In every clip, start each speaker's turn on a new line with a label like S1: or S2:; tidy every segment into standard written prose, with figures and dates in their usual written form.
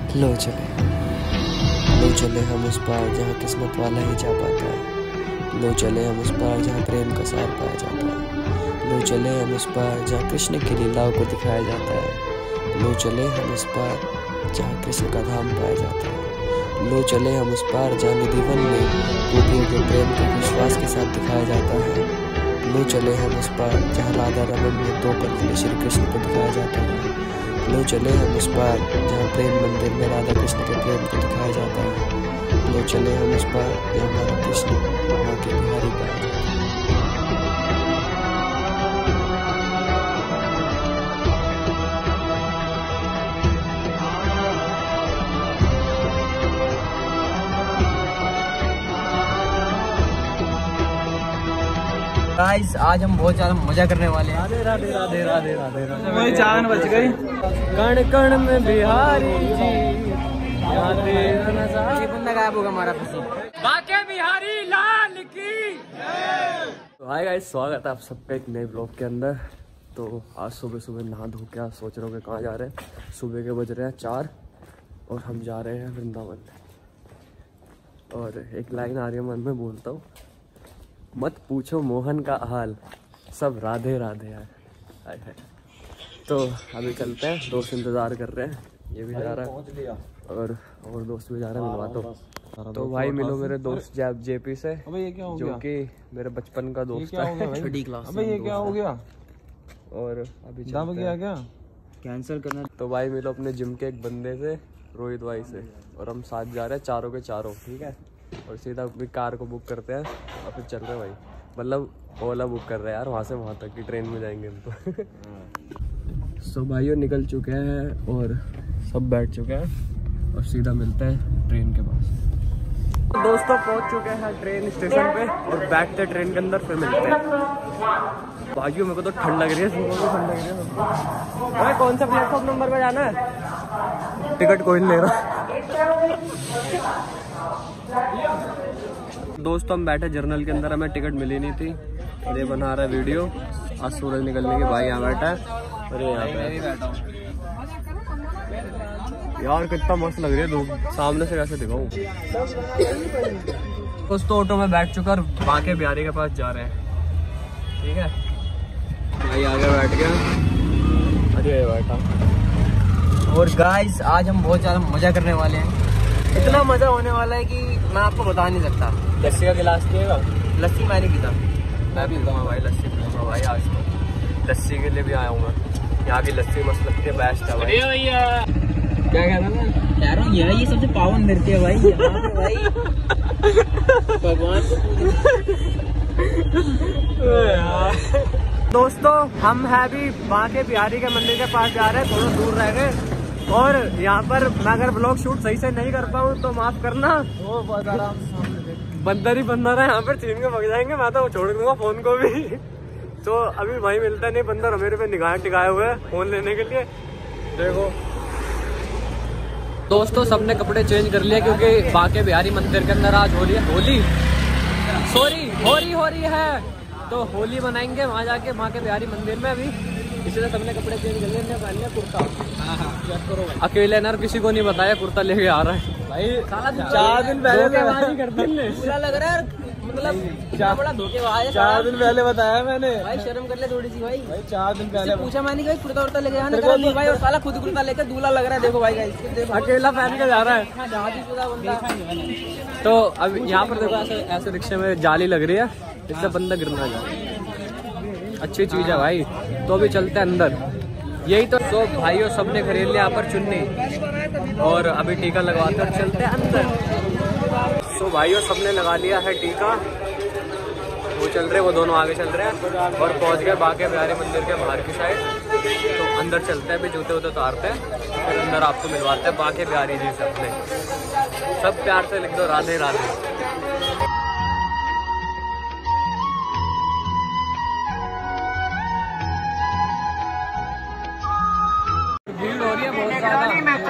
S1: लो चले हम उस पार जहाँ किस्मत वाला ही जा पाता है। लो चले हम उस पार जहाँ प्रेम का सार पाया जाता है। लो चले हम उस पार जहाँ कृष्ण की लीलाओं को दिखाया जाता है। लो चले हम उस पार जहाँ कृष्ण का धाम पाया जाता है। लो चले हम उस पार जहाँ निधिवन में गोपियों के प्रेम को विश्वास के साथ दिखाया जाता है। लो चले हम उस पार जहाँ राधा रमन में 2 पल के लिए श्री कृष्ण को दिखाया जाता है। लो चले हम उस पार जहाँ प्रेम मंदिर में राधा कृष्ण के प्रेम को दिखाया जाता है। लो चले हम उस पार जहाँ हमारा कृष्ण माँ के बिहारी पाया जाता है।
S2: गाइस आज हम बहुत ज्यादा मजा करने वाले हैं।
S1: राधे राधे राधे राधे राधे राधे।
S2: वही जान बच गई।
S1: कण कण में बिहारी जी
S2: बंदा गायब होगा हमारा पसी।
S1: बाके बिहारी लाल की। तो हाय गाइस, स्वागत है आप सबका एक नए ब्लॉग के अंदर। तो आज सुबह सुबह नहा धो के आज सोच रहे हो कि कहाँ जा रहे हैं। सुबह के बज रहे हैं 4 और हम जा रहे हैं वृंदावन। और एक लाइन आ रही है मन में, बोलता हूँ, मत पूछो मोहन का हाल, सब राधे राधे है। तो अभी चलते हैं, दोस्त इंतजार कर रहे हैं, ये भी जा रहा है और दोस्त भी जा रहे हैं। मिलवा तो भाई मिलो मेरे दोस्त जेपी से, जो कि मेरे बचपन का दोस्त है,
S2: छठी क्लास।
S3: अबे ये क्या हो गया?
S1: और अभी
S3: दब गया क्या?
S2: कैंसिल करना।
S1: तो भाई मिलो अपने जिम के एक बंदे से, रोहित भाई से, और हम साथ जा रहे हैं चारों के चारों, ठीक है। और सीधा अपनी कार को बुक करते हैं और फिर चल रहे हैं भाई, मतलब ओला बुक कर रहे हैं यार, वहाँ से वहाँ तक की ट्रेन में जाएंगे हम तो। सो भाइयों निकल चुके हैं और सब बैठ चुके हैं और सीधा मिलते हैं ट्रेन के पास। तो दोस्तों पहुँच चुके हैं ट्रेन स्टेशन पे और बैठते हैं ट्रेन के अंदर, फिर मिलते हैं। भाइयों मेरे को तो ठंड लग रही है, ठंड लग रही है। भाई कौन सा प्लेटफॉर्म नंबर पे जाना है? टिकट कोई नहीं ले रहा। दोस्तों हम बैठे जर्नल के अंदर, हमें टिकट मिली नहीं थी। ये बना रहा है वीडियो, आज सूरज निकलने के। भाई यहाँ बैठा है और यहाँ पे बैठा हूँ यार, कितना मस्त लग रही है धूप, सामने से कैसे दिखाऊं। दोस्तों ऑटो में बैठ चुका और बाके बिहारी के पास जा रहे हैं, ठीक है। भाई आगे बैठ गया, अरे बैठा।
S2: और गाइस आज हम बहुत ज्यादा मजा करने वाले हैं। इतना मजा होने वाला है कि मैं आपको बता नहीं सकता।
S1: लस्सी का गिलास पिएगा?
S2: लस्सी मैं नहीं पीता।
S1: मैं पीऊँगा भाई, लस्सी पीऊँगा भाई। आज तो लस्सी के लिए भी आया हूँ मैं, यहाँ की लस्सी मस्त लगती है, बेस्ट है भाई। भैया क्या कह रहा था?
S2: कह रहा हूँ ये सबसे पावन नृत्य है भाई, यहाँ पे भाई भगवान।
S1: दोस्तों हम है भी बाके बिहारी के मंदिर के पास जा रहे हैं, थोड़ा दूर रह गए। और यहाँ पर मैं अगर ब्लॉग शूट सही से नहीं कर पाऊँ तो माफ करना। वो बहुत आराम से बंदर ही बंदर है यहाँ पर, छीन के भाग जाएंगे, मैं तो छोड़ दूंगा फोन को भी। तो अभी भाई मिलता नहीं बंदर, मेरे पे निगाह टिकाए हुए हैं फोन लेने के लिए। देखो दोस्तों सबने कपड़े चेंज कर लिए क्योंकि बाके बिहारी मंदिर के अंदर आज होली हो रही है, तो होली मनाएंगे वहाँ जाके बाके बिहारी मंदिर में। अभी इसलिए सबने कपड़े चेंज कर लिए, पहन लिया कुर्ता। अकेले ना, किसी को नहीं बताया कुर्ता लेके आ रहा है भाई। 4 दिन पहले
S2: पूरा लग रहा है, मतलब बड़ा धोखेबाज है।
S3: 4 दिन पहले बताया मैंने
S2: भाई, शर्म कर ले थोड़ी सी भाई।
S3: 4 दिन पहले
S2: पूछा मैंने भाई कुर्ता उर्ता लेके आने भाई, और साला खुद कुर्ता लेकर दूल्हा लग रहा है। देखो भाई
S1: अकेला पहन के जा रहा है। तो अब यहाँ पर देखो ऐसे रिक्शे में जाली लग रही है, इससे बंदा गिरना जाए, अच्छी चीज है भाई। तो अभी चलते हैं अंदर, यही तो भाइयों सबने खरीद लिया यहाँ पर चुन्नी, और अभी टीका लगवाते और चलते हैं अंदर। तो भाइयों सबने लगा लिया है टीका, वो चल रहे, वो दोनों आगे चल रहे हैं और पहुंच गए बाके बिहारी मंदिर के बाहर की साइड। तो अंदर चलते हैं, अभी जूते वूते उतारते हैं, फिर अंदर आपको मिलवाते हैं बाके बिहारी जी से अपने। सब प्यार से लिख दो राधे राधे। भीड़ हो रही है बहुत ज्यादा,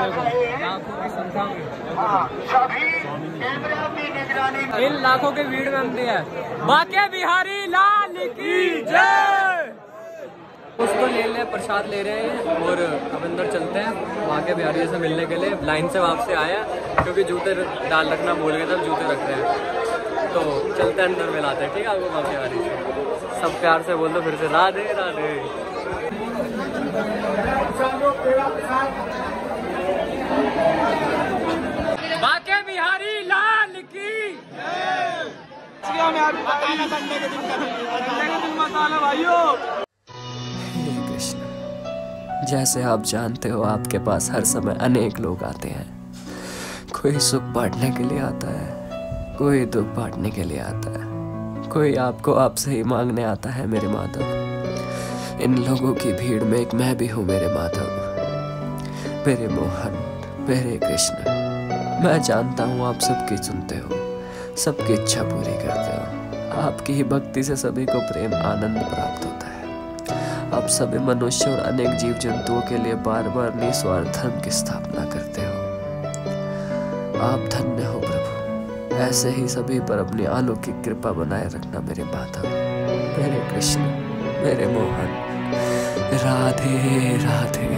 S1: इन लाखों के भीड़ में हम दिया बाके बिहारी लाल की जय। कुछ तो ले प्रसाद ले रहे हैं और अब अंदर चलते हैं वहाँ के बिहारी से मिलने के लिए। लाइन से वापस आया क्योंकि जूते डाल रखना भूल गए थे, जूते रख रहे हैं तो चलते हैं अंदर मिलाते हैं। ठीक है आपको बाकी बिहारी से सब प्यार से बोल दो फिर से राधे राधे। बाके बिहारी लाल की जैसे आप जानते हो आपके पास हर समय अनेक लोग आते हैं। कोई सुख बांटने के लिए आता है, कोई दुख बांटने के लिए आता है, कोई आपको आपसे ही मांगने आता है मेरे माधव। इन लोगों की भीड़ में एक मैं भी हूँ मेरे माधव, मेरे मोहन, मेरे कृष्ण। मैं जानता हूँ आप सबकी सुनते हो, सबकी इच्छा पूरी करते हो। आपकी ही भक्ति से सभी को प्रेम आनंद प्राप्त होता है। आप सभी मनुष्य और अनेक जीव जंतुओं के लिए बार बार निस्वार्थ धर्म की स्थापना करते हो। आप धन्य हो प्रभु। ऐसे ही सभी पर अपनी अलौकिक कृपा बनाए रखना मेरे माधव, मेरे कृष्ण, मेरे मोहन। राधे राधे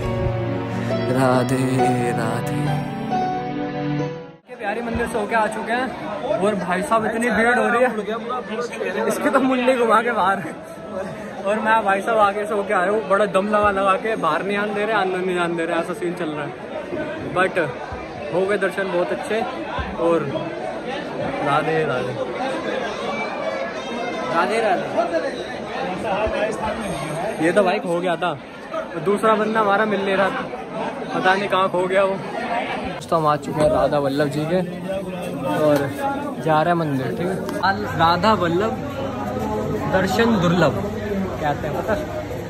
S1: राधे राधे। बिहारी मंदिर से होके आ चुके हैं और भाई साहब इतनी भीड़ हो रही है इसके तो मुंडी घुमा के बाहर। और मैं भाई साहब आगे से होके आया हूँ, बड़ा दम लगा के बाहर नहीं आने दे रहे, अंदर नहीं जाने दे रहे, ऐसा सीन चल रहा है। बट हो गए दर्शन बहुत अच्छे और राधे राधे राधे राधे। ये तो बाइक हो गया था, दूसरा बंदा हमारा मिल नहीं रहा था, पता नहीं कहाँ खो गया वो। तो हम आ चुके हैं राधा वल्लभ जी के और जा रहे हैं मंदिर। ठीक है, राधा वल्लभ दर्शन दुर्लभ कहते हैं, पता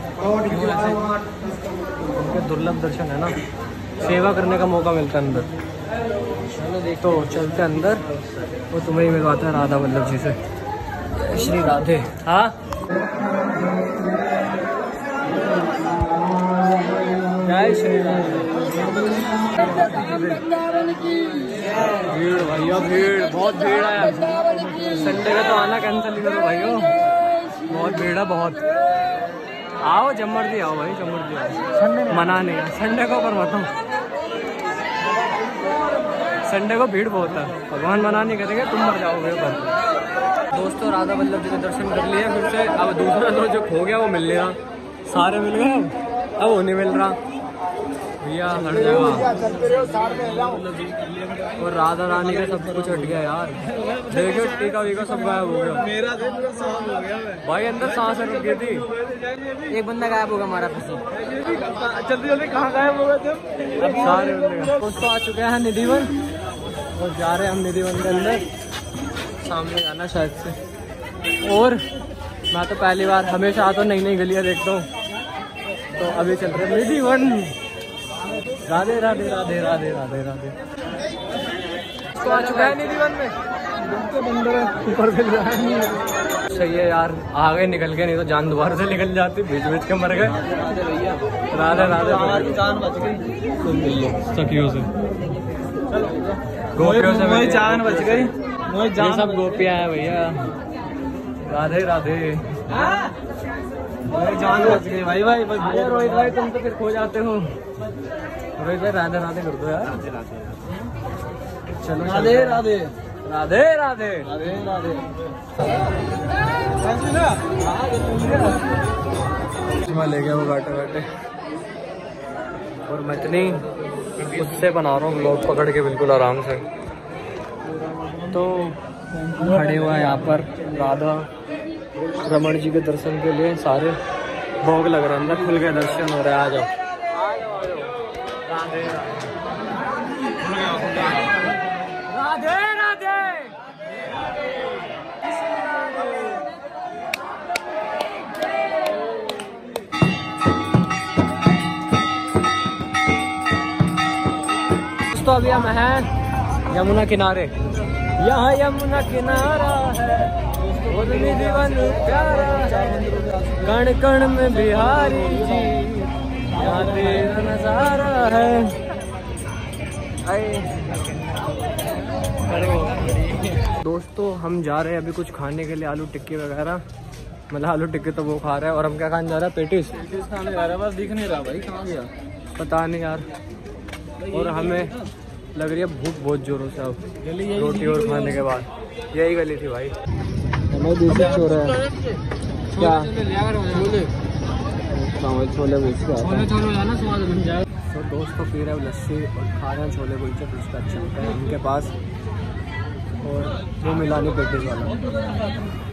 S1: उनके दुर्लभ दर्शन है ना, सेवा करने का मौका मिलता है अंदर। चलो तो चलते हैं अंदर वो तुम्हें ही मिलवाता है राधा वल्लभ जी से। श्री राधे। हाँ जय श्री राधे। भीड़ भैया भीड़, बहुत भीड़ है। संडे का तो आना कैंसिल करो भाइयों, बहुत भीड़ है बहुत। आओ जमर्दी आओ भाई, जमर्दी आओ। मना नहीं है संडे को, पर बताऊँ संडे को भीड़ बहुत है, भगवान मना नहीं करेंगे, तुम मर जाओगे पर। दोस्तों राधा वल्लभ जी के दर्शन कर लिए फिर से। अब दूसरा तो जो खो गया वो मिल रहा, सारे मिल गए, अब वो नहीं मिल रहा भैया हर जगह। और राधा रानी का सब कुछ हट गया यार, देखो टीका वीका सब गायब हो गया। मेरा हो गया भाई, अंदर सांस रुक गई थी।
S2: एक बंदा गायब होगा हमारा पीछे।
S3: जल्दी जल्दी कहाँ गायब हो गए थे?
S1: सारे दोस्तों आ चुके हैं निधिवन और जा रहे हैं हम निधिवन के अंदर, सामने जाना शायद से। और मैं तो पहली बार, हमेशा आता नई नई गलियाँ देखता हूँ, तो अभी चल रहे निधिवन। राधे राधे राधे राधे राधे राधे। तो आ चुका है निधिवन में, बंदर ऊपर से सही है यार, आगे निकल गए, नहीं तो जान दोबारा से निकल जाती, बीच बीच के मर गए। राधे राधे।
S3: जान बच गई
S1: सखियों से, गोपियों से मेरी
S3: जान बच गई।
S1: ये सब गोपियां है भैया। राधे राधे।
S3: जान बच गई भाई। भाई
S1: रोहित भाई तुम तो फिर खो जाते हो। रोहित भाई राधे राधे कर दो यार। चलो
S3: राधे राधे
S1: राधे राधे
S3: राधे राधे।
S1: ले गया वो बैठे बैठे, और मैं इतनी उससे बना रहा हूँ ब्लॉग पकड़ के बिल्कुल आराम से। तो खड़े हुआ है यहाँ पर राधा रमण जी के दर्शन के लिए, सारे भोग लग रहा है, अंदर खुल के दर्शन हो रहे हैं। आ जाओ। राधे राधे राधे। तो अभी हम हैं यमुना किनारे, यहाँ यमुना किनारा है, निधिवन प्यारा है, कण कण में बिहारी जी, यहाँ तेरा नजारा है। दोस्तों हम जा रहे हैं अभी कुछ खाने के लिए, आलू टिक्की वगैरह, मतलब आलू टिक्की तो वो खा रहा है और हम क्या खाने जा रहे हैं? पेटिस
S3: खाने जा रहा है, बस दिख नहीं रहा भाई कहाँ गया।
S1: पता नहीं यार। और हमें लग रही है भूख बहुत जोरों से अब, रोटी और खाने के बाद। यही गली थी भाई। हमें दूसरी छोड़ रहा है क्या? छोले तो दोस्तों पी रहे हैं लस्सी और खा रहे हैं छोले कुलचे, उसका अच्छा होता है उनके पास। और वो मिला नहीं पेटिस वाला।